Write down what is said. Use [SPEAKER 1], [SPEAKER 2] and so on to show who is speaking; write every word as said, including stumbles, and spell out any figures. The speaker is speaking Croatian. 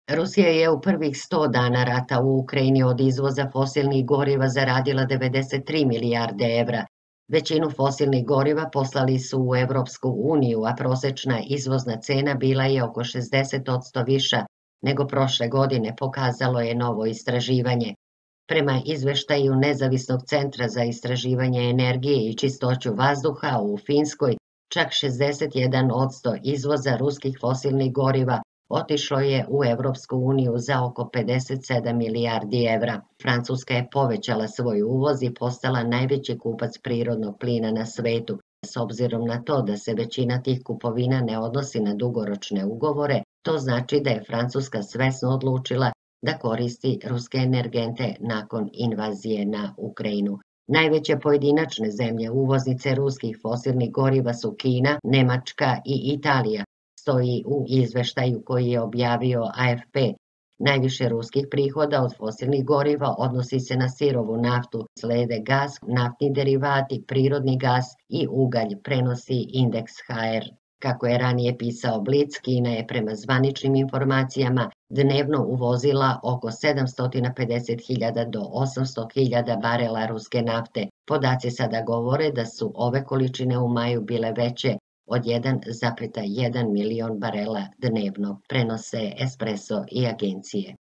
[SPEAKER 1] Rusija je u prvih sto dana rata u Ukrajini od izvoza fosilnih goriva zaradila devedeset tri milijarde evra. Većinu fosilnih goriva poslali su u Evropsku uniju, a prosečna izvozna cena bila je oko šezdeset posto viša nego prošle godine, pokazalo je novo istraživanje. Prema izveštaju Nezavisnog centra za istraživanje energije i čistoću vazduha u Finskoj, čak šezdeset jedan posto izvoza ruskih fosilnih goriva otišlo je u Evropsku uniju za oko pedeset sedam milijardi evra. Francuska je povećala svoj uvoz i postala najveći kupac prirodnog plina na svetu. S obzirom na to da se većina tih kupovina ne odnosi na dugoročne ugovore, to znači da je Francuska svesno odlučila da koristi ruske energente nakon invazije na Ukrajinu. Najveće pojedinačne zemlje uvoznice ruskih fosilnih goriva su Kina, Nemačka i Italija, stoji u izveštaju koji je objavio A F P. Najviše ruskih prihoda od fosilnih goriva odnosi se na sirovu naftu, slede gas, naftni derivati, prirodni gas i ugalj, prenosi Indeks H R. Kako je ranije pisao Blic, Kina je prema zvaničnim informacijama dnevno uvozila oko sedamsto pedeset hiljada do osamsto hiljada barela ruske nafte. Podaci sada govore da su ove količine u maju bile veće od jedan zarez jedan milion barela dnevno, prenose Espresso i agencije.